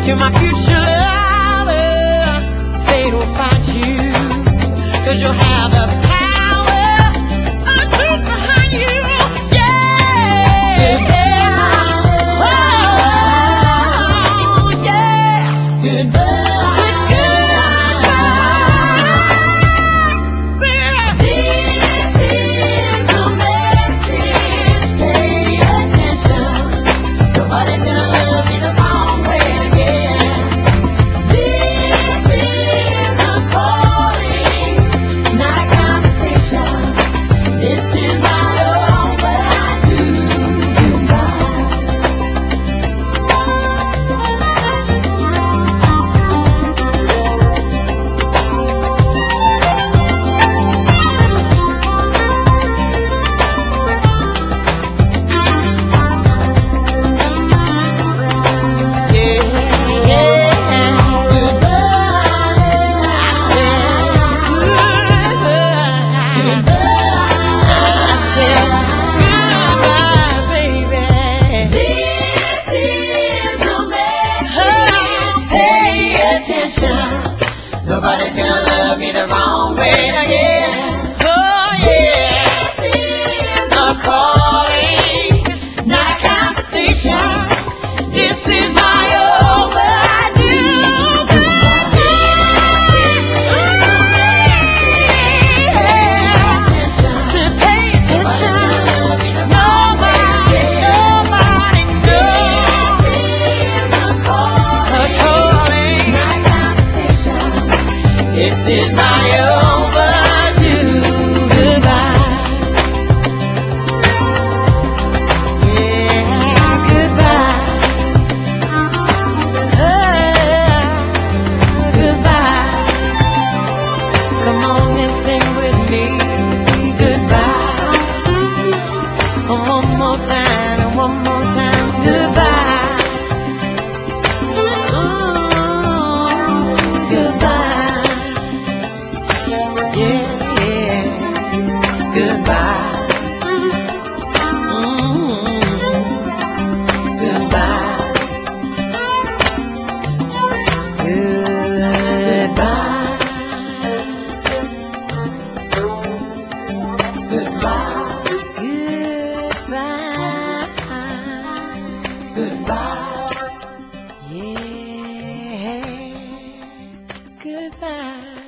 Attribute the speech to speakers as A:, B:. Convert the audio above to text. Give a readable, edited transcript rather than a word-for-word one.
A: to my future lover. Fate will find you, 'cause you'll have the power of truth behind you. Yeah. Oh, yeah. Goodbye. Nobody's gonna love you the wrong way again. Oh yeah. No calling, not conversation. This is my overdue. To pay attention. Nobody knows. This is my overdue goodbye. Yeah, goodbye. Goodbye. Come on and sing with me. Goodbye. One more time and one more time. Goodbye. Goodbye. Yeah, goodbye. Goodbye. Goodbye. Goodbye. Goodbye. Goodbye. Yeah. Goodbye.